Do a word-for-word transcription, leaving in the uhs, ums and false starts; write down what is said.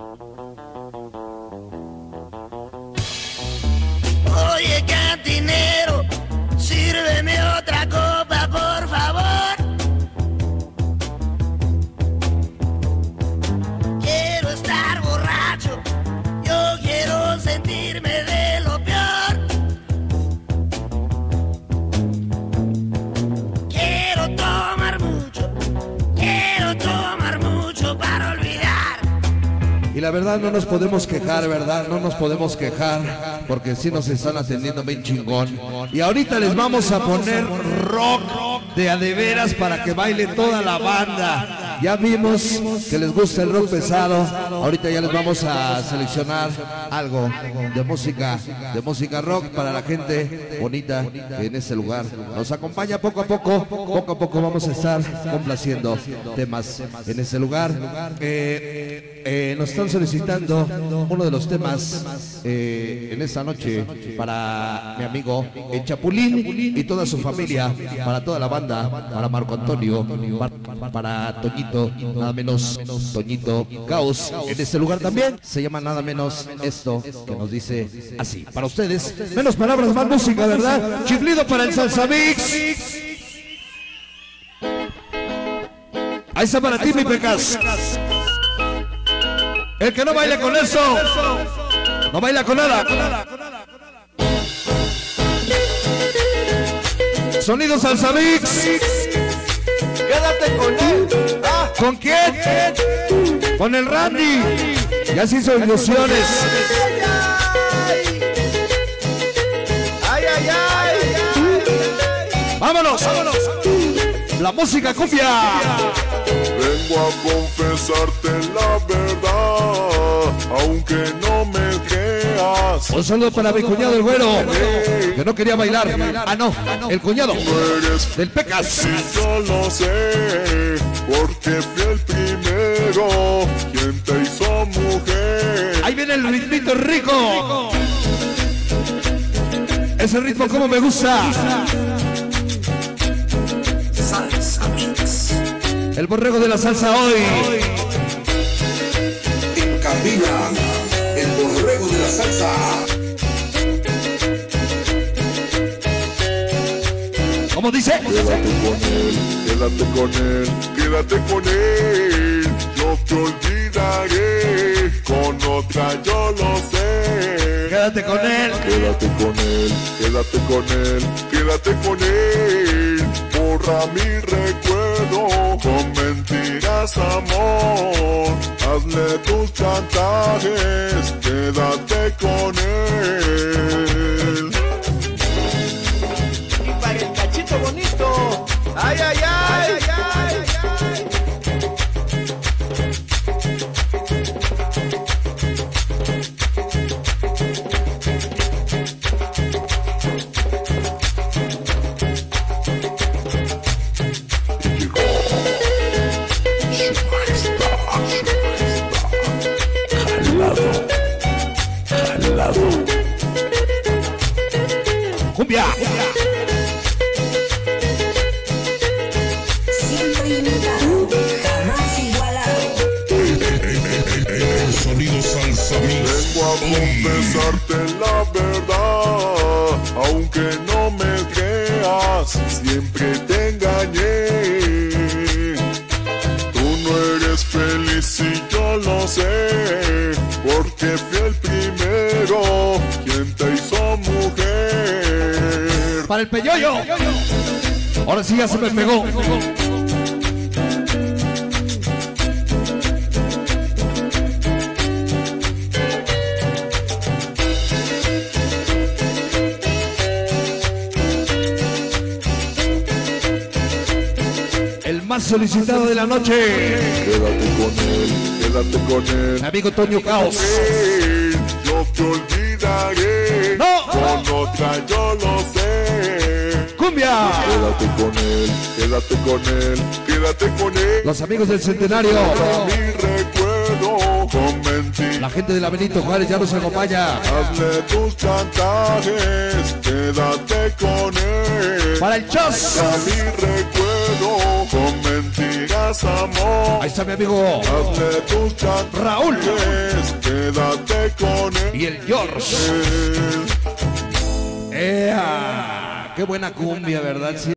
Oye, cantinero, sírveme otra copa, por favor. Quiero estar borracho, yo quiero sentirme de lo peor. Quiero tomar mucho, quiero tomar mucho para olvidar. Y la verdad no nos podemos quejar, ¿verdad? No nos podemos quejar, porque sí nos están atendiendo bien chingón. Y ahorita les vamos a poner rock de a de veras para que baile toda la banda. Ya vimos que les gusta el rock pesado. Ahorita ya les vamos a seleccionar algo de música, de música rock para la gente bonita que en este lugar nos acompaña poco a poco. Poco a poco vamos a estar complaciendo temas en este lugar. Eh, eh, nos están solicitando uno de los temas eh, en esta noche para mi amigo el Chapulín y toda su familia, para toda la banda, para Marco Antonio, para, para Toñito, nada menos Toñito Caos. En este lugar también se llama nada menos esto que nos dice así. Para ustedes, menos palabras, más música, ¿verdad? Chiflido para el Salsa Mix. Ahí está para ti, mi Pecas. El que no baile con eso, no baila con nada. Sonido Salsa Mix. Quédate con él. Ah. ¿Con quién? Con el Randy. Ya se hizo ilusiones. Ay, ay, ay, ay. Vámonos, vámonos. La música cumbia. Vengo a confesarte la verdad, aunque no me creas. Un saludo para mi cuñado el güero, que no quería bailar. Ah, no, el cuñado del Pecas. Sí, yo lo sé, porque fui el primero quien te hizo mujer. Ahí viene el ritmito rico. Ese ritmo como me gusta. Salsa Mix. El borrego de la salsa hoy. En cabina, el borrego de la salsa. ¿Cómo dice? Quédate con él, quédate con él, quédate con él. Yo te olvidaré, con otra yo lo sé. Quédate con él. Quédate con él, quédate con él, quédate con él. Borra mi recuerdo con mentiras, amor. Hazle tus chantajes, quédate con él. Y para el cachito bonito. Ay, ay, ay, ay, ay, ay. Cumbia. Siempre imitado, jamás igualado. El sonido Salsa Mix. Vengo a confesarte la verdad, aunque no me creas, siempre te engañé. Tú no eres feliz y yo lo sé, porque fui el primero quien te hizo mujer. Para el peyoyo. Ahora sí ya se me pegó. El más solicitado de la noche. Quédate con él, quédate con él. Mi amigo Toño Caos. Yo te olvidaré, No. con otra yo lo sé. Cumbia. Quédate con él, quédate con él, quédate con él. Los amigos del centenario. Para mi recuerdo, con mentiras. La gente de la Benito Juárez ya nos acompaña. Hazle tus chantajes, quédate con él. Para el Chos. A mi recuerdo, con mentiras amor. Ahí está mi amigo Hazle tus chantajes, Raúl. quédate con él. Y el George. ¡Ea! ¡Qué buena cumbia, verdad! Sí.